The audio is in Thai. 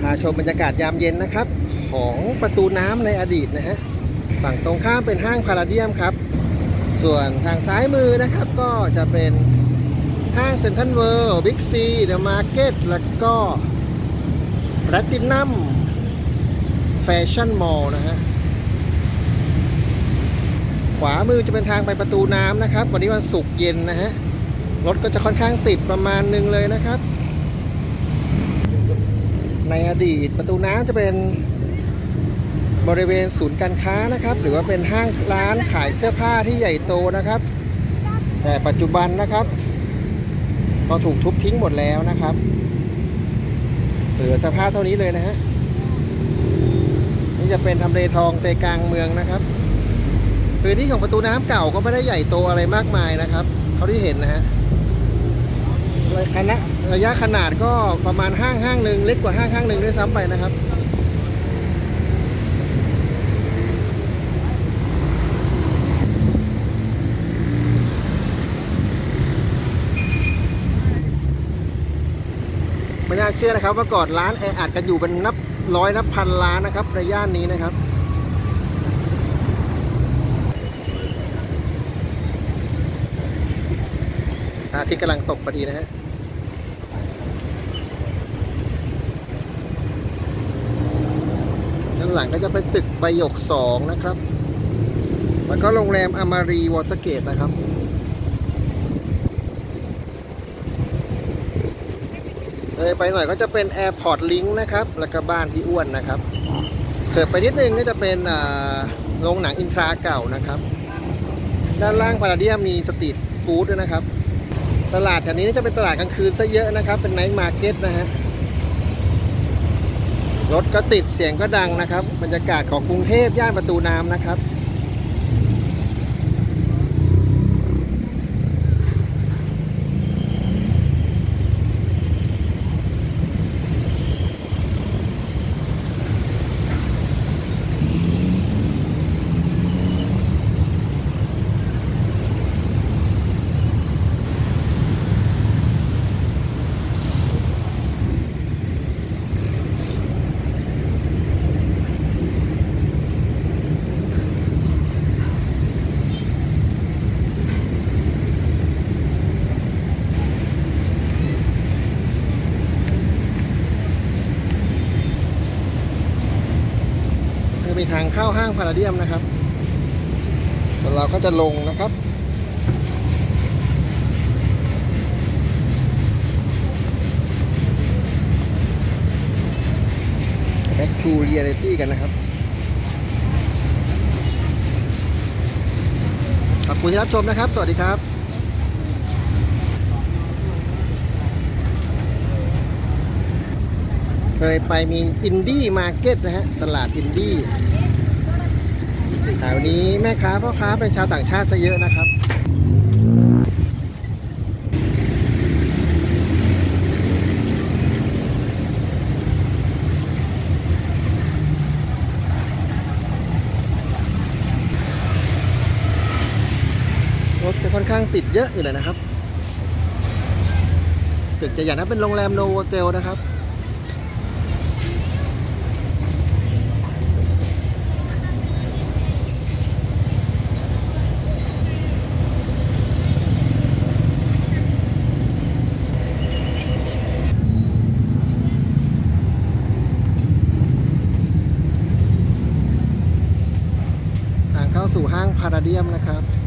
าชมบรรยากาศยามเย็นนะครับของประตูน้ำในอดีตนะฮะฝั่งตรงข้ามเป็นห้างพาราเดียมครับส่วนทางซ้ายมือนะครับก็จะเป็นห้างเซ็นทรัลเวิลด์บิ๊กซีเดอะมาร์เก็ตแล้วก็แพลทินัมแฟชั่นมอลล์นะฮะขวามือจะเป็นทางไปประตูน้ำนะครับวันนี้วันศุกร์เย็นนะฮะรถก็จะค่อนข้างติดประมาณนึงเลยนะครับในอดีตประตูน้ำจะเป็นบริเวณศูนย์การค้านะครับหรือว่าเป็นห้างร้านขายเสื้อผ้าที่ใหญ่โตนะครับแต่ปัจจุบันนะครับก็ถูกทุบทิ้งหมดแล้วนะครับเหลือสภาพเท่านี้เลยนะฮะนี่จะเป็นทำเลทองใจกลางเมืองนะครับพื้นที่ของประตูน้ำเก่าก็ไม่ได้ใหญ่โตอะไรมากมายนะครับเขาที่เห็นนะฮะระยะขนาดก็ประมาณห้างหนึ่งเล็กกว่าห้างหนึ่งด้วยซ้ำไปนะครับไม่น่าเชื่อนะครับว่าก่อนร้านแออัดกันอยู่เป็นนับร้อยนับพันร้านนะครับในย่านนี้นะครับอาทิตย์กำลังตกพอดีนะฮะด้านหลังก็จะเป็นตึกใบหยก2นะครับแล้วก็โรงแรมอมารีวอเตอร์เกตนะครับเลยไปหน่อยก็จะเป็น Airport Link นะครับแล้วก็บ้านพี่อ้วนนะครับเกิดไปนิดนึงก็จะเป็นโรงหนังอินทราเก่านะครับด้านล่างพาราเดียมมีสตรีทฟู้ดด้วยนะครับตลาดแถวนี้จะเป็นตลาดกลางคืนซะเยอะนะครับเป็นไนท์มาร์เก็ตนะฮะรถก็ติดเสียงก็ดังนะครับบรรยากาศของกรุงเทพย่านประตูน้ำนะครับมีทางเข้าห้างพาราเดียมนะครับเราก็จะลงนะครับBack to reality กันนะครับขอบคุณที่รับชมนะครับสวัสดีครับเลยไปมีอินดี้มาร์เก็ตนะฮะตลาดอินดี้แถวนี้แม่ค้าพ่อค้าเป็นชาวต่างชาติซะเยอะนะครับรถจะค่อนข้างติดเยอะอยู่เลยนะครับตึกจะใหญ่นะเป็นโรงแรมโนโวเทลนะครับเข้าสู่ห้างพาราเดียมนะครับ